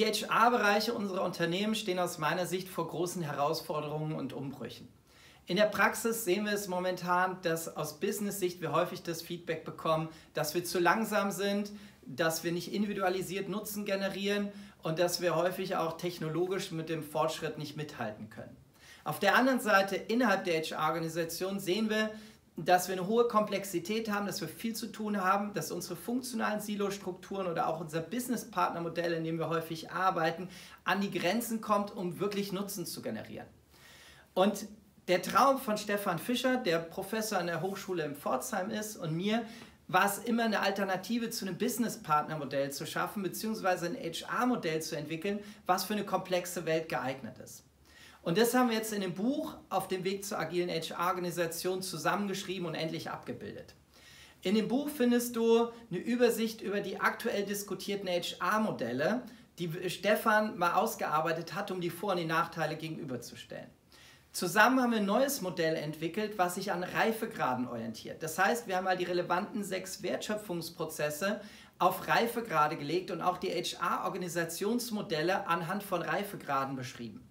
Die HR-Bereiche unserer Unternehmen stehen aus meiner Sicht vor großen Herausforderungen und Umbrüchen. In der Praxis sehen wir es momentan, dass aus Business-Sicht wir häufig das Feedback bekommen, dass wir zu langsam sind, dass wir nicht individualisiert Nutzen generieren und dass wir häufig auch technologisch mit dem Fortschritt nicht mithalten können. Auf der anderen Seite, innerhalb der HR-Organisation sehen wir, dass wir eine hohe Komplexität haben, dass wir viel zu tun haben, dass unsere funktionalen Silo-Strukturen oder auch unser Business-Partner-Modell, in dem wir häufig arbeiten, an die Grenzen kommt, um wirklich Nutzen zu generieren. Und der Traum von Stefan Fischer, der Professor an der Hochschule in Pforzheim ist, und mir, war es immer eine Alternative zu einem Business-Partner-Modell zu schaffen, beziehungsweise ein HR-Modell zu entwickeln, was für eine komplexe Welt geeignet ist. Und das haben wir jetzt in dem Buch Auf dem Weg zur agilen HR-Organisation zusammengeschrieben und endlich abgebildet. In dem Buch findest du eine Übersicht über die aktuell diskutierten HR-Modelle, die Stefan mal ausgearbeitet hat, um die Vor- und die Nachteile gegenüberzustellen. Zusammen haben wir ein neues Modell entwickelt, was sich an Reifegraden orientiert. Das heißt, wir haben mal die relevanten 6 Wertschöpfungsprozesse auf Reifegrade gelegt und auch die HR-Organisationsmodelle anhand von Reifegraden beschrieben.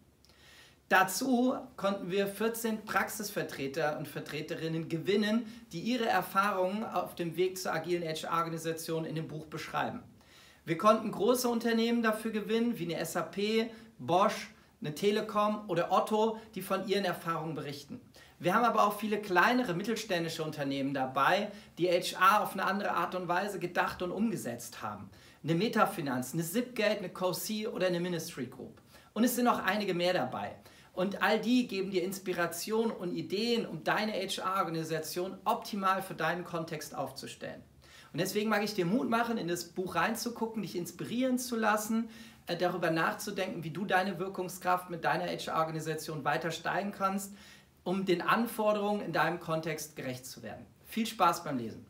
Dazu konnten wir 14 Praxisvertreter und Vertreterinnen gewinnen, die ihre Erfahrungen auf dem Weg zur agilen HR-Organisation in dem Buch beschreiben. Wir konnten große Unternehmen dafür gewinnen, wie eine SAP, Bosch, eine Telekom oder Otto, die von ihren Erfahrungen berichten. Wir haben aber auch viele kleinere mittelständische Unternehmen dabei, die HR auf eine andere Art und Weise gedacht und umgesetzt haben. Eine Metafinanz, eine Zipgate, eine CoC oder eine Ministry Group. Und es sind noch einige mehr dabei. Und all die geben dir Inspiration und Ideen, um deine HR-Organisation optimal für deinen Kontext aufzustellen. Und deswegen mag ich dir Mut machen, in das Buch reinzugucken, dich inspirieren zu lassen, darüber nachzudenken, wie du deine Wirkungskraft mit deiner HR-Organisation weiter steigen kannst, um den Anforderungen in deinem Kontext gerecht zu werden. Viel Spaß beim Lesen!